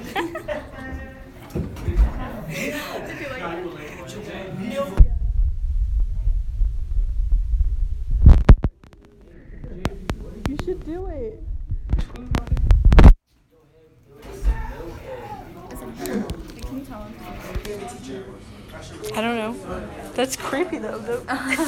You should do it. I don't know. That's creepy though.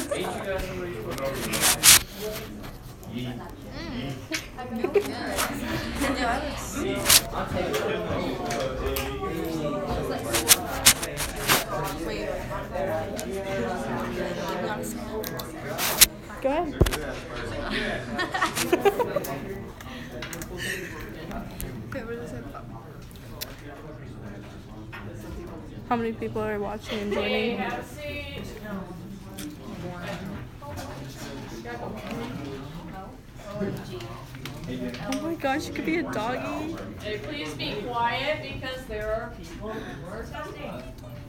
Go ahead. How many people are watching and joining? Oh my gosh, you could be a doggy. Hey, please be quiet because there are people who are testing.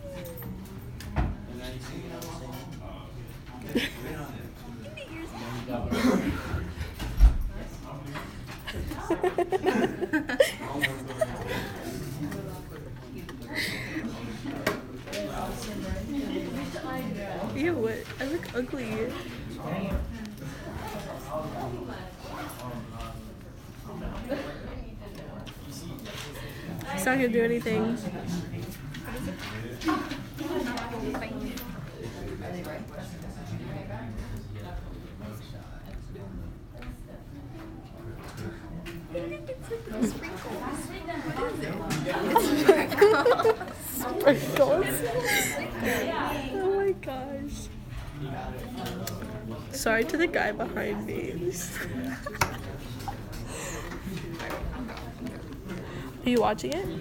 Ew, what? I look ugly. It's not gonna do anything. Sprinkles. Oh my gosh. Sorry to the guy behind me. Are you watching it?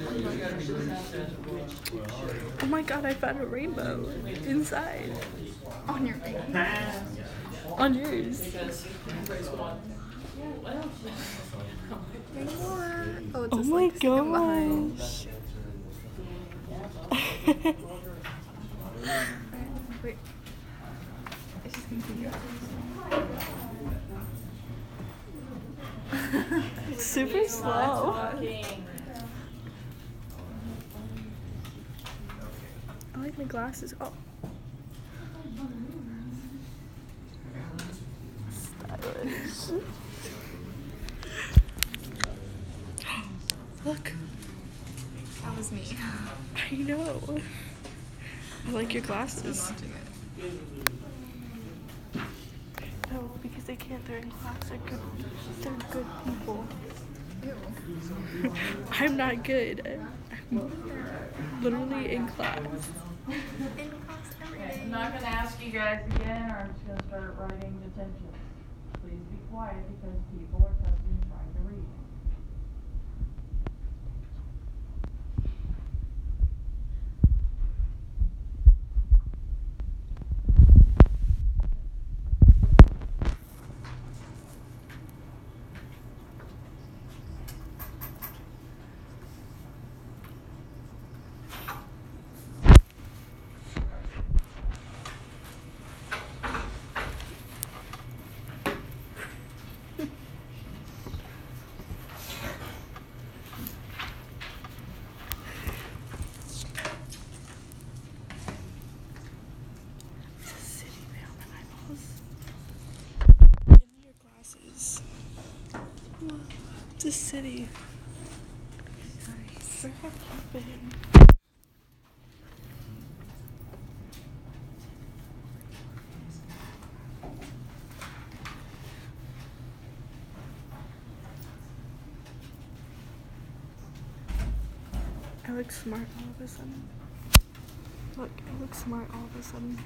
Oh my god, I found a rainbow inside. On your face. On yours. Oh, it's Oh just my like sticking behind. gosh. Wait. It's just gonna keep going. Super slow. I like my glasses. Oh. Stylish. Look. That was me. I know. I like your glasses. No, because they can't. They're in class. They're good people. Ew. I'm not good. I'm literally in class. In class every day. I'm not gonna ask you guys again, or I'm just gonna start writing detentions. Please be quiet because people are testing trying to read. In your glasses. It's a city. Nice. Where have you been? I look smart all of a sudden. Look, I look smart all of a sudden.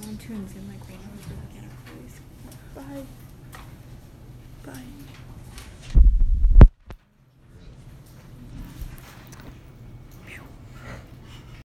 on Tunes and like right now we're looking at a place. Bye.